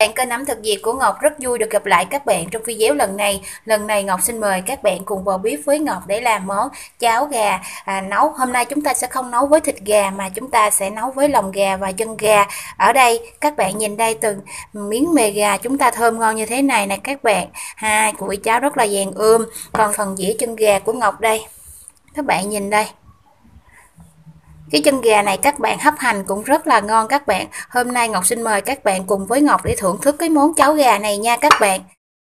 Bạn kênh ẩm thực Việt của Ngọc rất vui được gặp lại các bạn trong video lần này. Lần này Ngọc xin mời các bạn cùng vào bếp với Ngọc để làm món cháo gà nấu. Hôm nay chúng ta sẽ không nấu với thịt gà mà chúng ta sẽ nấu với lòng gà và chân gà. Ở đây các bạn nhìn đây, từng miếng mề gà chúng ta thơm ngon như thế này nè các bạn. Củi cháo rất là vàng ươm. Còn phần dĩa chân gà của Ngọc đây, các bạn nhìn đây. Cái chân gà này các bạn hấp hành cũng rất là ngon các bạn. Hôm nay Ngọc xin mời các bạn cùng với Ngọc để thưởng thức cái món cháo gà này nha các bạn.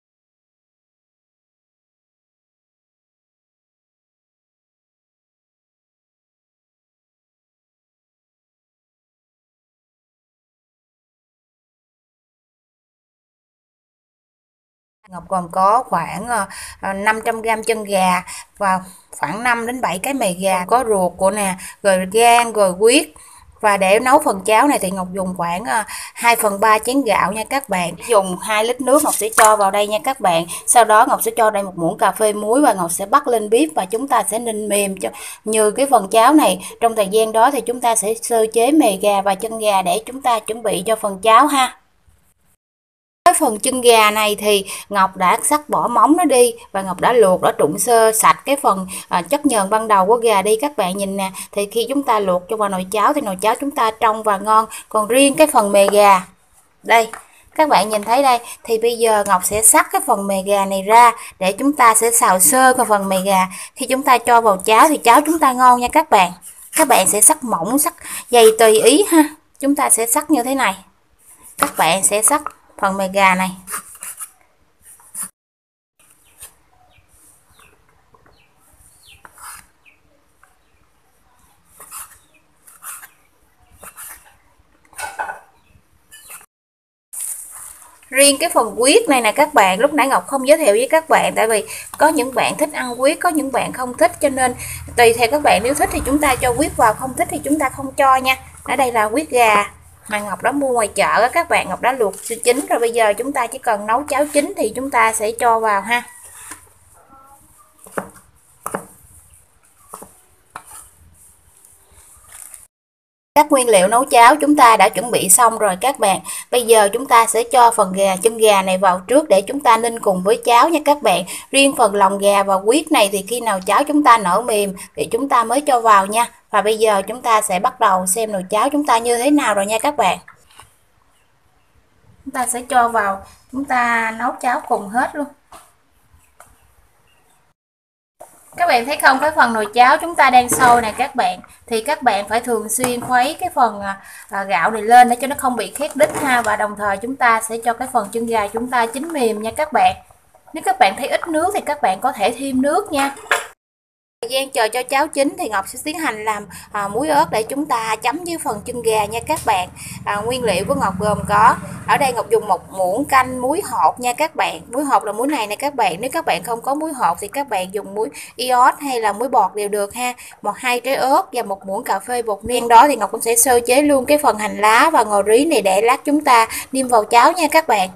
Ngọc còn có khoảng 500g chân gà và khoảng 5 đến 7 cái mề gà, có ruột của nè, rồi gan, rồi huyết. Và để nấu phần cháo này thì Ngọc dùng khoảng 2/3 chén gạo nha các bạn. Dùng 2 lít nước Ngọc sẽ cho vào đây nha các bạn. Sau đó Ngọc sẽ cho đây 1 muỗng cà phê muối và Ngọc sẽ bắt lên bếp và chúng ta sẽ ninh mềm cho như cái phần cháo này. Trong thời gian đó thì chúng ta sẽ sơ chế mề gà và chân gà để chúng ta chuẩn bị cho phần cháo ha. Cái phần chân gà này thì Ngọc đã xắt bỏ móng nó đi và Ngọc đã luộc, đã trụng sơ sạch cái phần chất nhờn ban đầu của gà đi các bạn nhìn nè. Thì khi chúng ta luộc cho vào nồi cháo thì nồi cháo chúng ta trong và ngon. Còn riêng cái phần mề gà đây, các bạn nhìn thấy đây, thì bây giờ Ngọc sẽ xắt cái phần mề gà này ra để chúng ta sẽ xào sơ cái phần mề gà. Khi chúng ta cho vào cháo thì cháo chúng ta ngon nha các bạn. Các bạn sẽ xắt mỏng, xắt dày tùy ý ha. Chúng ta sẽ xắt như thế này. Các bạn sẽ xắt phần mề gà này. Riêng cái phần huyết này nè các bạn, lúc nãy Ngọc không giới thiệu với các bạn tại vì có những bạn thích ăn huyết, có những bạn không thích, cho nên tùy theo các bạn, nếu thích thì chúng ta cho huyết vào, không thích thì chúng ta không cho nha. Ở đây là huyết gà mà Ngọc đã mua ngoài chợ đó các bạn, Ngọc đã luộc chín rồi, bây giờ chúng ta chỉ cần nấu cháo chín thì chúng ta sẽ cho vào ha. Các nguyên liệu nấu cháo chúng ta đã chuẩn bị xong rồi các bạn. Bây giờ chúng ta sẽ cho phần chân gà này vào trước để chúng ta ninh cùng với cháo nha các bạn. Riêng phần lòng gà và huyết này thì khi nào cháo chúng ta nở mềm thì chúng ta mới cho vào nha. Và bây giờ chúng ta sẽ bắt đầu xem nồi cháo chúng ta như thế nào rồi nha các bạn. Chúng ta sẽ cho vào, chúng ta nấu cháo cùng hết luôn. Các bạn thấy không, cái phần nồi cháo chúng ta đang sôi này các bạn, thì các bạn phải thường xuyên khuấy cái phần gạo này lên để cho nó không bị khét đít ha. Và đồng thời chúng ta sẽ cho cái phần chân gà chúng ta chín mềm nha các bạn. Nếu các bạn thấy ít nước thì các bạn có thể thêm nước nha. Thời gian chờ cho cháo chín thì Ngọc sẽ tiến hành làm muối ớt để chúng ta chấm với phần chân gà nha các bạn. Nguyên liệu của Ngọc gồm có, ở đây Ngọc dùng 1 muỗng canh muối hột nha các bạn. Muối hột là muối này nè các bạn. Nếu các bạn không có muối hột thì các bạn dùng muối iốt hay là muối bọt đều được ha. 2 trái ớt và 1 muỗng cà phê bột nêm. Đó thì Ngọc cũng sẽ sơ chế luôn cái phần hành lá và ngò rí này để lát chúng ta nêm vào cháo nha các bạn.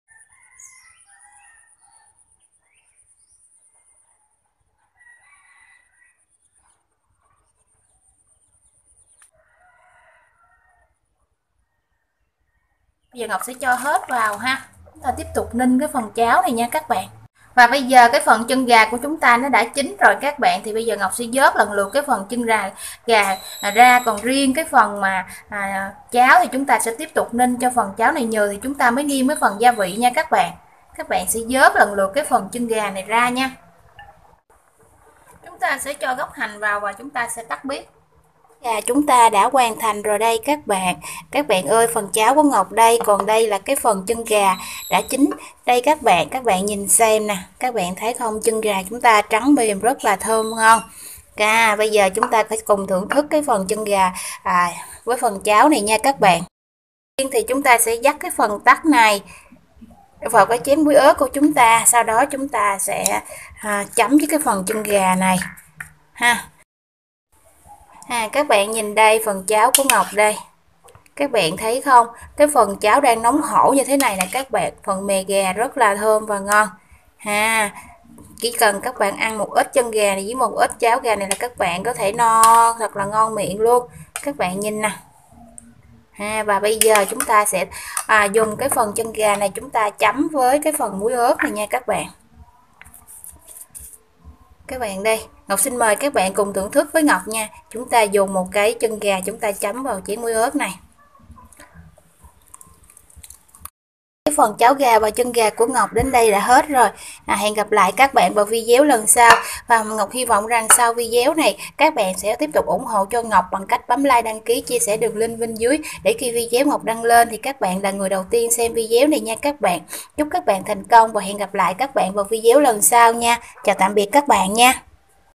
Bây giờ Ngọc sẽ cho hết vào ha. Chúng ta tiếp tục ninh cái phần cháo này nha các bạn. Và bây giờ cái phần chân gà của chúng ta nó đã chín rồi các bạn, thì bây giờ Ngọc sẽ vớt lần lượt cái phần chân gà ra. Còn riêng cái phần mà cháo thì chúng ta sẽ tiếp tục ninh cho phần cháo này nhừ thì chúng ta mới nêm cái phần gia vị nha các bạn. Các bạn sẽ vớt lần lượt cái phần chân gà này ra nha. Chúng ta sẽ cho gốc hành vào và chúng ta sẽ tắt bếp. Gà chúng ta đã hoàn thành rồi đây các bạn. Các bạn ơi, phần cháo của Ngọc đây, còn đây là cái phần chân gà đã chín. Đây các bạn nhìn xem nè. Các bạn thấy không, chân gà chúng ta trắng mềm rất là thơm ngon. Bây giờ chúng ta phải cùng thưởng thức cái phần chân gà với phần cháo này nha các bạn. Thì chúng ta sẽ dắt cái phần tắc này vào cái chén muối ớt của chúng ta. Sau đó chúng ta sẽ chấm với cái phần chân gà này ha. Các bạn nhìn đây, phần cháo của Ngọc đây. Các bạn thấy không, cái phần cháo đang nóng hổi như thế này nè các bạn. Phần mề gà rất là thơm và ngon Chỉ cần các bạn ăn một ít chân gà này với một ít cháo gà này là các bạn có thể no thật là ngon miệng luôn. Các bạn nhìn nè, Và bây giờ chúng ta sẽ dùng cái phần chân gà này chúng ta chấm với cái phần muối ớt này nha các bạn. Các bạn đây, Ngọc xin mời các bạn cùng thưởng thức với Ngọc nha. Chúng ta dùng một cái chân gà chúng ta chấm vào chén muối ớt này. Cái phần cháo gà và chân gà của Ngọc đến đây đã hết rồi. Hẹn gặp lại các bạn vào video lần sau. Và Ngọc hy vọng rằng sau video này các bạn sẽ tiếp tục ủng hộ cho Ngọc bằng cách bấm like, đăng ký, chia sẻ đường link bên dưới để khi video Ngọc đăng lên thì các bạn là người đầu tiên xem video này nha các bạn. Chúc các bạn thành công và hẹn gặp lại các bạn vào video lần sau nha. Chào tạm biệt các bạn nha.